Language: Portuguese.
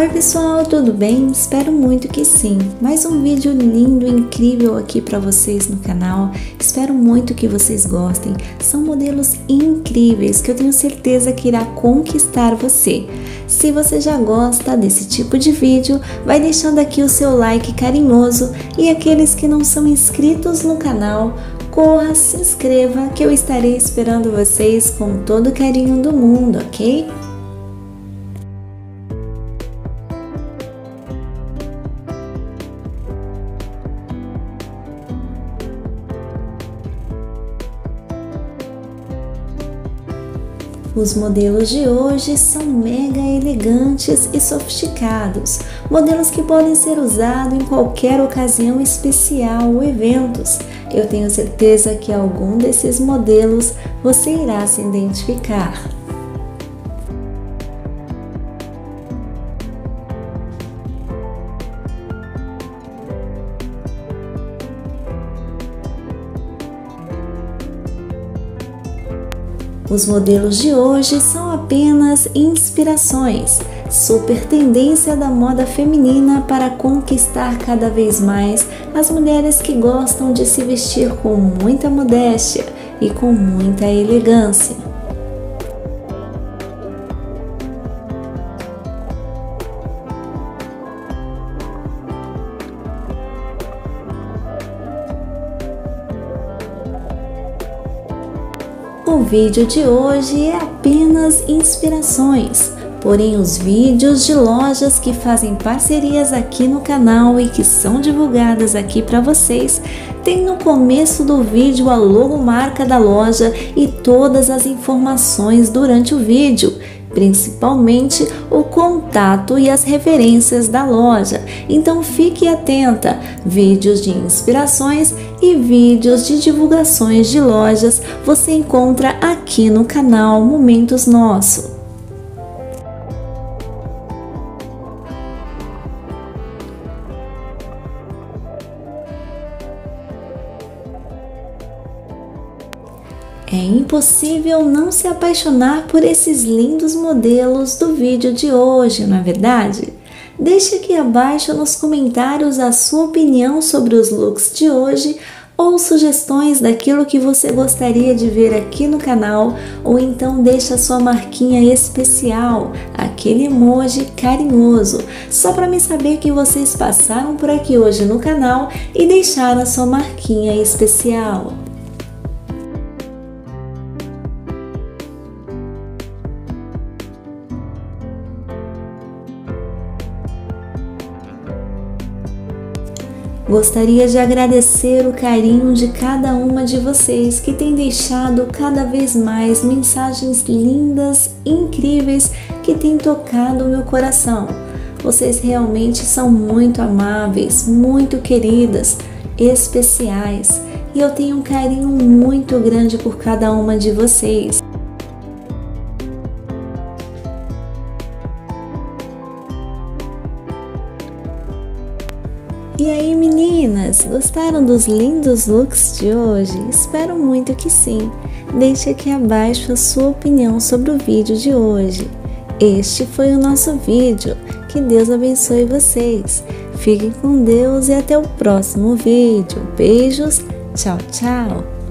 Oi pessoal, tudo bem? Espero muito que sim. Mais um vídeo lindo e incrível aqui para vocês no canal. Espero muito que vocês gostem. São modelos incríveis que eu tenho certeza que irá conquistar você. Se você já gosta desse tipo de vídeo, vai deixando aqui o seu like carinhoso e aqueles que não são inscritos no canal, corra, se inscreva que eu estarei esperando vocês com todo o carinho do mundo, ok? Os modelos de hoje são mega elegantes e sofisticados, modelos que podem ser usados em qualquer ocasião especial ou eventos. Eu tenho certeza que algum desses modelos você irá se identificar. Os modelos de hoje são apenas inspirações, super tendência da moda feminina para conquistar cada vez mais as mulheres que gostam de se vestir com muita modéstia e com muita elegância. O vídeo de hoje é apenas inspirações, porém os vídeos de lojas que fazem parcerias aqui no canal e que são divulgadas aqui para vocês, tem no começo do vídeo a logomarca da loja e todas as informações durante o vídeo, principalmente o contato e as referências da loja. Então fique atenta, vídeos de inspirações e vídeos de divulgações de lojas você encontra aqui no canal Momentos Nosso. É impossível não se apaixonar por esses lindos modelos do vídeo de hoje, não é verdade? Deixe aqui abaixo nos comentários a sua opinião sobre os looks de hoje ou sugestões daquilo que você gostaria de ver aqui no canal, ou então deixa a sua marquinha especial, aquele emoji carinhoso, só para me saber que vocês passaram por aqui hoje no canal e deixaram a sua marquinha especial. Gostaria de agradecer o carinho de cada uma de vocês que tem deixado cada vez mais mensagens lindas, incríveis, que tem tocado o meu coração. Vocês realmente são muito amáveis, muito queridas, especiais, e eu tenho um carinho muito grande por cada uma de vocês. E aí meninas, gostaram dos lindos looks de hoje? Espero muito que sim. Deixe aqui abaixo a sua opinião sobre o vídeo de hoje. Este foi o nosso vídeo. Que Deus abençoe vocês. Fiquem com Deus e até o próximo vídeo. Beijos, tchau, tchau.